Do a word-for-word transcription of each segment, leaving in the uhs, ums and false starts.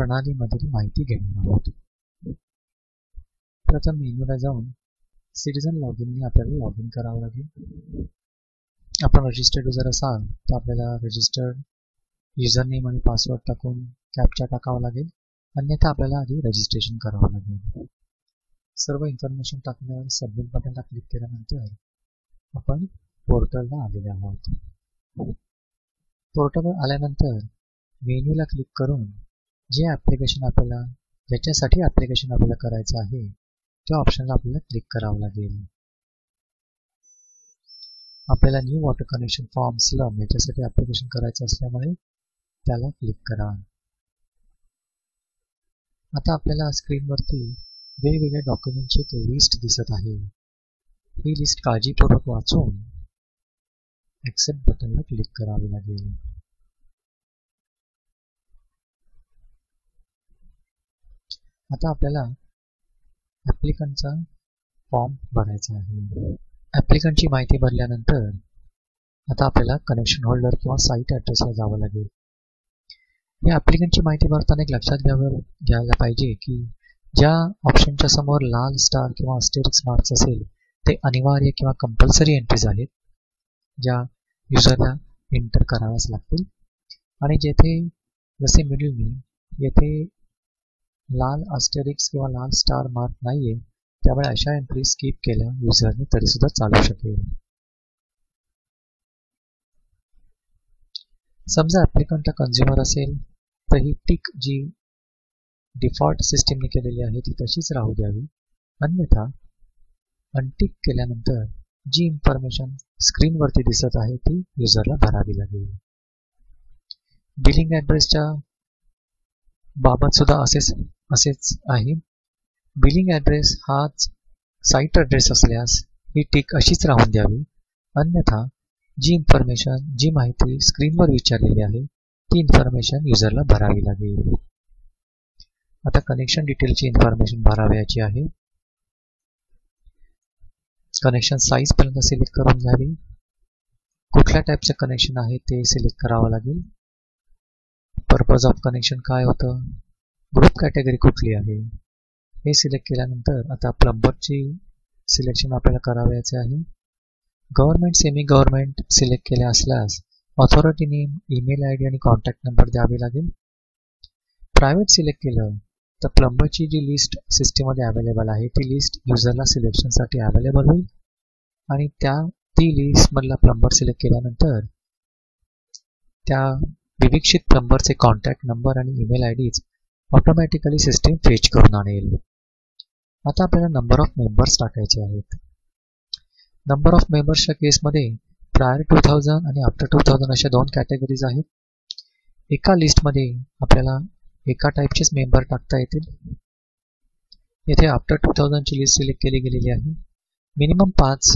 प्रणालीमधील माहिती घेणार आहोत. प्रथम मेन्यूला जाऊन सिटीजन लॉगिनने आपल्याला लॉग इन करावं लागेल. आपण रजिस्टर्ड युजर असाल तर आपल्याला रजिस्टर्ड युजर नेम आणि पासवर्ड टाकून कॅप्चा टाकावा लागेल, अन्यथा आपल्याला आधी रजिस्ट्रेशन करावं लागेल. सर्व इन्फॉर्मेशन टाकल्यावर सबमिट बटनला क्लिक केल्यानंतर आपण पोर्टलला आलेले आहोत. पोर्टलवर आल्यानंतर मेन्यूला क्लिक करून जे ॲप्लिकेशन आपल्याला ज्याच्यासाठी ॲप्लिकेशन आपल्याला करायचं आहे त्या ऑप्शनला आपल्याला क्लिक करावं लागेल. आपल्याला new water connection form slum याच्यासाठी ॲप्लिकेशन करायचं असल्यामुळे त्याला क्लिक करा. आता आपल्याला स्क्रीनवरती वेगवेगळ्या डॉक्युमेंटची एक लिस्ट दिसत आहे. ही लिस्ट काळजीपूर्वक वाचून ॲक्सेप्ट बटनला क्लिक करावे लागेल. आता आपल्याला ॲप्लिकंटचा फॉर्म भरायचा आहे. ॲप्लिकंटची माहिती भरल्यानंतर आता आपल्याला कनेक्शन होल्डर किंवा साईट ॲड्रेसला जावं लागेल. या ॲप्लिकंटची माहिती भरताना एक लक्षात घ्यावं घ्यायला पाहिजे की ज्या ऑप्शनच्या समोर लाल स्टार किंवा अस्टेरिक्स मार्क्स असेल ते अनिवार्य किंवा कंपल्सरी एंट्रीज आहेत, ज्या युजरला एंटर कराव्याच लागतील. आणि जेथे जसे मिडल मी येथे लाल अस्टेरिक्स किंवा लाल स्टार मार्क नाही आहे, त्यामुळे अशा एंट्री स्किप केल्या युजरने तरीसुद्धा चालू शकेल. समजा ॲप्लिकंटला कन्झ्युमर असेल तर ही टिक जी डिफॉल्ट सिस्टीमने केलेली आहे ती तशीच राहू द्यावी, अन्यथा अनटिक केल्यानंतर जी इन्फॉर्मेशन स्क्रीनवरती दिसत आहे ती युजरला भरावी लागेल. बिलिंग ॲड्रेसच्या बाबत सुद्धा असेच असेच आहे. बिलिंग ॲड्रेस हाच साईट ॲड्रेस असल्यास ही टिक अशीच राहून द्यावी, अन्यथा जी इन्फॉर्मेशन जी माहिती स्क्रीनवर विचारलेली आहे ती इन्फॉर्मेशन युजरला भरावी लागेल. आता कनेक्शन डिटेलची इन्फॉर्मेशन भरावयाची आहे. कनेक्शन साईज पर्यंत सिलेक्ट करून घ्यावी. कुठल्या टाईपचं कनेक्शन आहे ते सिलेक्ट करावं लागेल. पर्पज ऑफ कनेक्शन काय होतं, ग्रुप कॅटेगरी कुठली आहे हे सिलेक्ट केल्यानंतर आता प्लंबरची सिलेक्शन आपल्याला करावयाचे आहे. गव्हर्नमेंट सेमी गव्हर्नमेंट सिलेक्ट केले असल्यास authority name, email I D आणि कॉन्टॅक्ट नंबर द्यावे लागेल. प्रायव्हेट सिलेक्ट केलं तर प्लंबरची जी लिस्ट सिस्टीममध्ये अवेलेबल आहे ती लिस्ट युजरला सिलेक्शनसाठी अवेलेबल होईल आणि त्या ती लिस्टमधला प्लंबर सिलेक्ट केल्यानंतर त्या विविक्षित प्लंबरचे कॉन्टॅक्ट नंबर आणि email I Ds automatically system fetch करून आणेल. आता आपल्याला नंबर ऑफ मेंबर्स टाकायचे आहेत. नंबर ऑफ मेंबर्सच्या केसमध्ये प्रायर टू थाउजंड आणि आफ्टर टू थाउजंड अशा दोन कॅटेगरीज आहेत. एका लिस्टमध्ये आपल्याला एका टाईपचेच मेंबर टाकता येतील. येथे आफ्टर टू थाउजंडची लिस्ट सिलेक्ट केली गेलेली आहे. मिनिमम पाच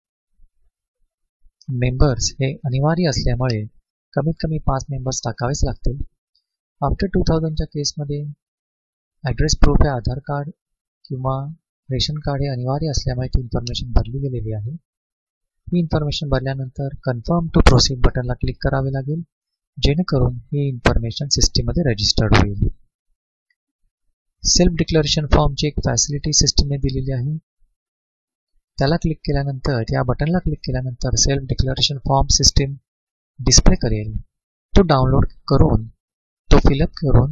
मेंबर्स हे अनिवार्य असल्यामुळे कमीत कमी पाच मेंबर्स टाकावेच लागतील. आफ्टर टू थाउजंडच्या केसमध्ये ॲड्रेस प्रूफ हे आधार कार्ड किंवा रेशन कार्ड हे अनिवार्य असल्यामुळे ती इन्फॉर्मेशन भरली गेलेली आहे. ही इन्फॉर्मेशन भरल्यानंतर कन्फर्म टू प्रोसीड बटनला क्लिक करावे लागेल, जेणेकरून ही इन्फॉर्मेशन सिस्टीममध्ये रजिस्टर्ड होईल. सेल्फ डिक्लेरेशन फॉर्मची एक फॅसिलिटी सिस्टीमने दिलेली आहे. त्याला क्लिक केल्यानंतर या बटनला क्लिक केल्यानंतर self declaration form system display करेल. तो डाउनलोड करून तो फिलअप करून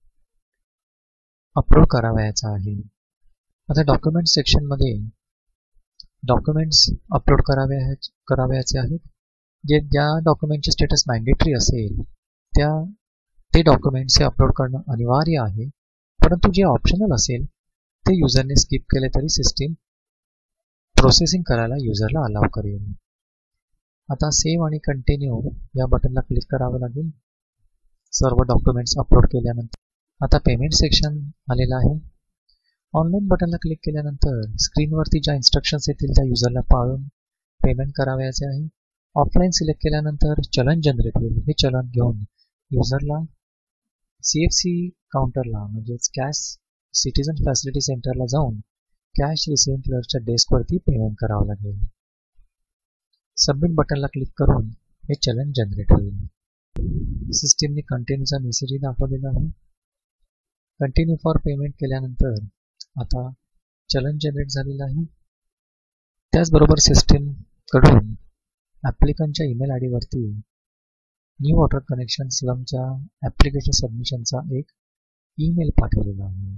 अपलोड करावयाचा आहे. आता डॉक्युमेंट सेक्शनमध्ये डॉक्युमेंट्स अपलोड करावे करावयाचे आहेत. जे ज्या डॉक्युमेंटचे स्टेटस मॅन्डेटरी असेल त्या ते डॉक्युमेंट्स हे अपलोड करणं अनिवार्य आहे, परंतु जे ऑप्शनल असेल ते युजरने स्किप केले तरी सिस्टीम प्रोसेसिंग करायला युजरला अलाव करेल. आता सेव्ह आणि कंटिन्यू या बटनला क्लिक करावं लागेल सर्व डॉक्युमेंट्स अपलोड केल्यानंतर. आता पेमेंट सेक्शन आलेलं आहे. ऑनलाईन बटनला क्लिक केल्यानंतर स्क्रीनवरती ज्या इन्स्ट्रक्शन्स येतील त्या युजरला पाळून पेमेंट करावयाचे आहे. ऑफलाईन सिलेक्ट केल्यानंतर चलन जनरेट होईल. हे चलन घेऊन युजरला सी एफ सी काउंटरला म्हणजेच कॅश सिटीजन फॅसिलिटी सेंटरला जाऊन कॅश रिसिव्हिंग क्लर्कच्या डेस्कवरती पेमेंट करावं लागेल. सबमिट बटनला क्लिक करून हे चलन जनरेट होईल. सिस्टीमने कंटिन्यूचा मेसेजही दाखवलेला आहे. कंटिन्यू फॉर पेमेंट केल्यानंतर आता चलन जनरेट झालेलं आहे. त्याचबरोबर सिस्टीमकडून ॲप्लिकंटच्या ईमेल आय डीवरती न्यू वॉटर कनेक्शन स्लमच्या ॲप्लिकेशन सबमिशनचा एक ईमेल पाठवलेला आहे.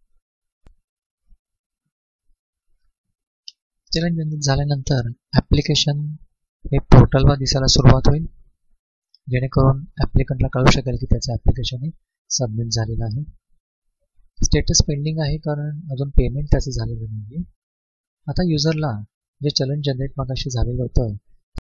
चलन जनरेट झाल्यानंतर ॲप्लिकेशन हे पोर्टलवर दिसायला सुरुवात होईल, जेणेकरून ॲप्लिकंटला कळू शकेल की त्याचं ॲप्लिकेशन हे सबमिट झालेलं आहे. स्टेटस पेंडिंग आहे कारण अजून पेमेंट त्याचं झालेलं नाही आहे. आता युजरला जे चलन जनरेट मगाशी झालेलं होतं